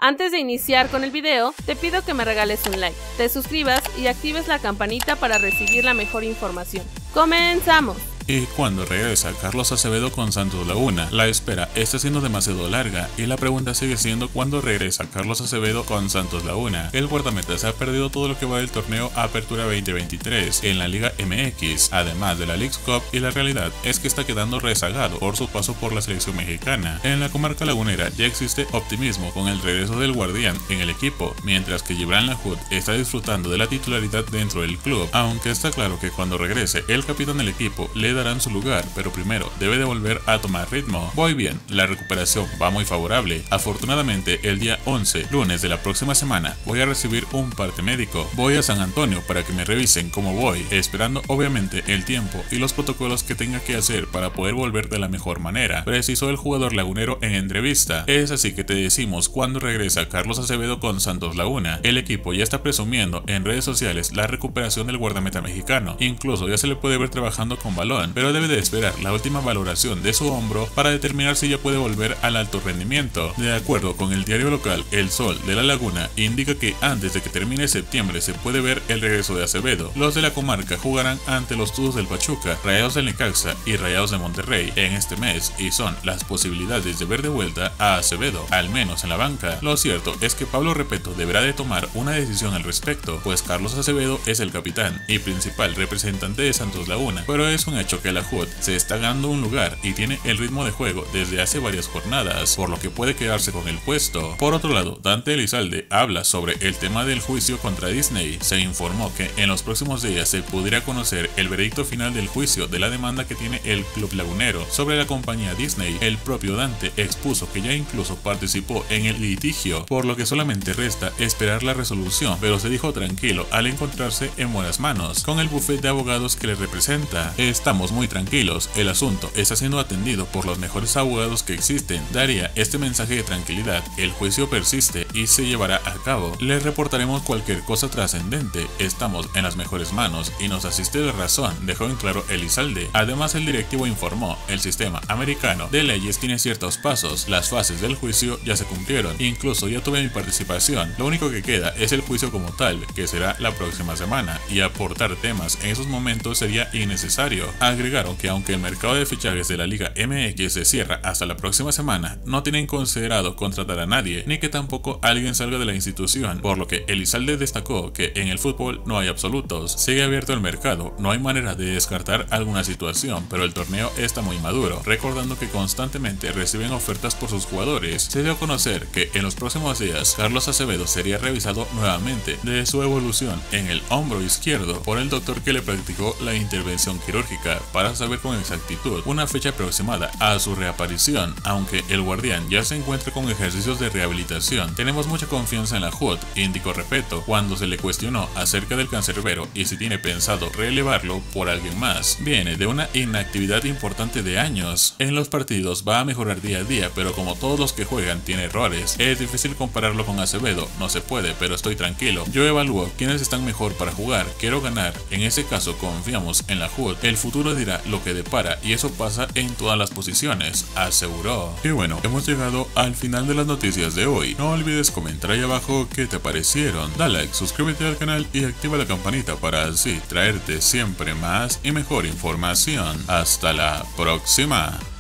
Antes de iniciar con el video, te pido que me regales un like, te suscribas y actives la campanita para recibir la mejor información. ¡Comenzamos! Y cuando regresa Carlos Acevedo con Santos Laguna, la espera está siendo demasiado larga y la pregunta sigue siendo cuándo regresa Carlos Acevedo con Santos Laguna. El guardameta se ha perdido todo lo que va del torneo Apertura 2023 en la Liga MX, además de la Leagues Cup, y la realidad es que está quedando rezagado por su paso por la selección mexicana. En la comarca lagunera ya existe optimismo con el regreso del guardián en el equipo, mientras que Gibran Lahoud está disfrutando de la titularidad dentro del club, aunque está claro que cuando regrese el capitán del equipo le darán su lugar, pero primero debe de volver a tomar ritmo. Voy bien, la recuperación va muy favorable. Afortunadamente el día 11, lunes de la próxima semana, voy a recibir un parte médico. Voy a San Antonio para que me revisen cómo voy, esperando obviamente el tiempo y los protocolos que tenga que hacer para poder volver de la mejor manera, precisó el jugador lagunero en entrevista. Es así que te decimos cuando regresa Carlos Acevedo con Santos Laguna. El equipo ya está presumiendo en redes sociales la recuperación del guardameta mexicano, incluso ya se le puede ver trabajando con balón, pero debe de esperar la última valoración de su hombro para determinar si ya puede volver al alto rendimiento. De acuerdo con el diario local El Sol de la Laguna, indica que antes de que termine septiembre se puede ver el regreso de Acevedo. Los de la comarca jugarán ante los Tuzos del Pachuca, Rayados del Necaxa y Rayados de Monterrey en este mes, y son las posibilidades de ver de vuelta a Acevedo, al menos en la banca. Lo cierto es que Pablo Repeto deberá de tomar una decisión al respecto, pues Carlos Acevedo es el capitán y principal representante de Santos Laguna, pero es un hecho que Lahoud se está ganando un lugar y tiene el ritmo de juego desde hace varias jornadas, por lo que puede quedarse con el puesto. Por otro lado, Dante Elizalde habla sobre el tema del juicio contra Disney. Se informó que en los próximos días se pudiera conocer el veredicto final del juicio de la demanda que tiene el club lagunero sobre la compañía Disney. El propio Dante expuso que ya incluso participó en el litigio, por lo que solamente resta esperar la resolución, pero se dijo tranquilo al encontrarse en buenas manos con el bufete de abogados que le representa. Estamos muy tranquilos, el asunto está siendo atendido por los mejores abogados que existen. Daría este mensaje de tranquilidad, el juicio persiste y se llevará a cabo. Les reportaremos cualquier cosa trascendente, estamos en las mejores manos y nos asiste la razón, dejó en claro Elizalde. Además, el directivo informó, el sistema americano de leyes tiene ciertos pasos, las fases del juicio ya se cumplieron, incluso ya tuve mi participación, lo único que queda es el juicio como tal, que será la próxima semana, y aportar temas en esos momentos sería innecesario. Agregaron que aunque el mercado de fichajes de la Liga MX se cierra hasta la próxima semana, no tienen considerado contratar a nadie, ni que tampoco alguien salga de la institución, por lo que Elizalde destacó que en el fútbol no hay absolutos, sigue abierto el mercado, no hay manera de descartar alguna situación, pero el torneo está muy maduro, recordando que constantemente reciben ofertas por sus jugadores. Se dio a conocer que en los próximos días Carlos Acevedo sería revisado nuevamente de su evolución en el hombro izquierdo por el doctor que le practicó la intervención quirúrgica para saber con exactitud una fecha aproximada a su reaparición. Aunque el guardián ya se encuentra con ejercicios de rehabilitación, tenemos mucha confianza en Lahoud, indicó Repeto cuando se le cuestionó acerca del cancerbero y si tiene pensado relevarlo por alguien más. Viene de una inactividad importante de años. En los partidos va a mejorar día a día, pero como todos los que juegan tiene errores. Es difícil compararlo con Acevedo, no se puede, pero estoy tranquilo. Yo evalúo quiénes están mejor para jugar, quiero ganar. En ese caso confiamos en Lahoud. El futuro dirá lo que depara y eso pasa en todas las posiciones, aseguró. Y bueno, hemos llegado al final de las noticias de hoy. No olvides comentar ahí abajo qué te parecieron. Dale like, suscríbete al canal y activa la campanita para así traerte siempre más y mejor información. Hasta la próxima.